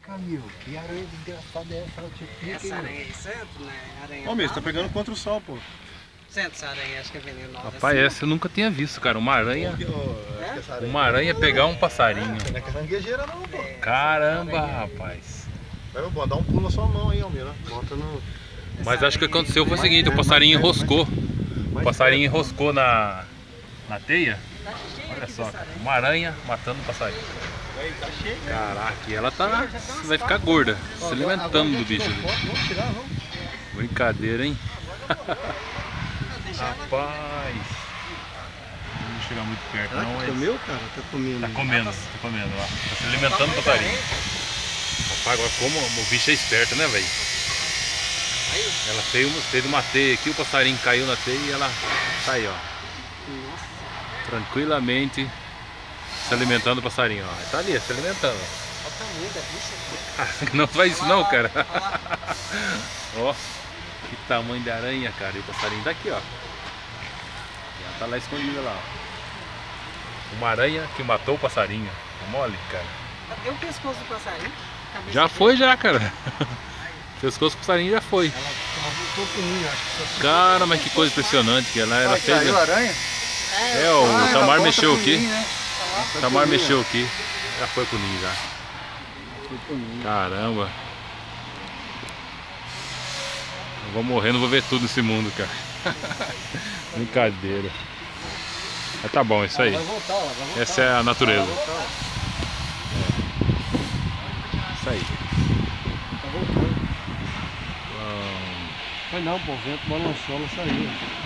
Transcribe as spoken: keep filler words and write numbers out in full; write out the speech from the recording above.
Camil, que aranha desgraçada é essa? Ela te pica, Essa aranha aí, centro, né? Aranha Ô, Miss, tá brava, pegando né? contra o sol, pô. Centro, essa aranha acho que é venenosa. Rapaz, assim, essa eu nunca tinha visto, cara. Uma aranha. Acho que essa aranha- Uma aranha pegar um passarinho. Não é caranguejeira não, pô. É, Caramba, essa aranha aí. rapaz. Vai, bom, dá um pulo na sua mão aí, Almira. Bota no... Mas acho que aconteceu foi o seguinte, o passarinho enroscou. O passarinho enroscou na, na teia. Tá cheio Olha aqui só, dessa cara, aranha. uma aranha matando um passarinho. Tá cheio. Caraca, e ela tá. Vai ficar gorda, se alimentando do bicho ali. Vamos tirar, vamos. Brincadeira, hein? Rapaz. Não vou chegar muito perto, Será não, que mas. comeu, cara? Tá comendo. Tá comendo, tá comendo lá. Tá se alimentando do passarinho. Rapaz, agora como o bicho é esperto, né, velho? Ela fez uma, fez uma teia aqui, o passarinho caiu na teia e ela tá aí, ó. Tranquilamente se alimentando do passarinho, ó. Tá ali, se alimentando. Olha o tamanho da bicha. Não faz isso não, cara. Ó, que tamanho de aranha, cara. E o passarinho tá aqui, ó. E ela tá lá escondida lá, ó. Uma aranha que matou o passarinho. Tá mole, cara. Eu o pescoço do passarinho. cabeça Já dele. foi já, cara. Pescoço do passarinho já foi. Ela voltou pro ninho, acho que só Cara, mas que coisa impressionante que ela, ela Vai, fez. caiu a aranha? É, o Ah, ela Tamar volta mexeu pro aqui. ninho, né? O Tamar mexeu aqui. Já foi pro ninho já. Foi pro ninho. Caramba. Eu vou morrer, não vou ver tudo nesse mundo, cara. Brincadeira. Mas tá bom, isso aí. Vai voltar, ela vai voltar. Essa é a natureza. Vai voltar. Isso aí. Tá voltando. Hum, Foi não, pô, o vento balançou, ela saiu.